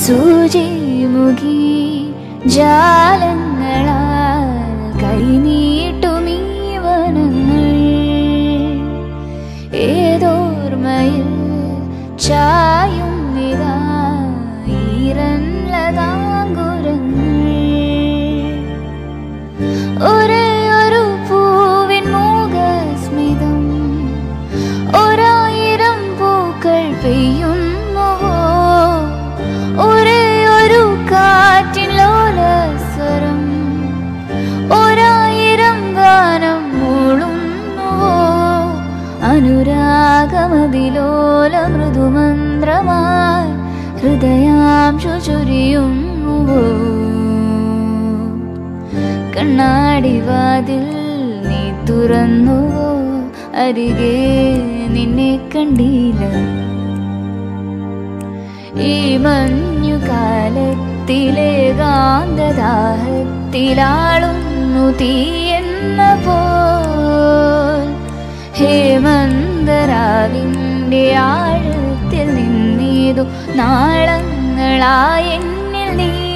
സൂചി മുഖി ജാലങ്ങളാൽ കൈനീട്ടുമീ വനങ്ങൾ ഏതോർമ്മയിൽ ചായും നിതാ ഈരൻലതാങ്കുരങ്ങൾ ഒരേ ഒരു പൂവിൻ മൂകസ്മിതം ഒരായിരം പൂക്കൾ പെയ്യുന്നുവോ ഒരേ ഒരു കാറ്റിൻ ലോലസ്വരം ഒരായിരം ഗാനം മൂളുന്നുവോ അനുരാഗമതിലോല മൃദുമന്ത്രമായി ഹൃദയാംശു ചൊരിയുന്നുവോ കണ്ണാടിവാതിൽ നീ തുറന്നുവോ അരികെ നിന്നെ കണ്ടില്ല ഈ മഞ്ഞുകാലത്തിലെ ഗാന്ധദാഹത്തിലാളുന്നു തീയെന്ന പോൽ ഹേമന്തരാവിൻ്റെ ആഴത്തിൽ നിന്നേതു നാളങ്ങളായെന്നിൽ നീ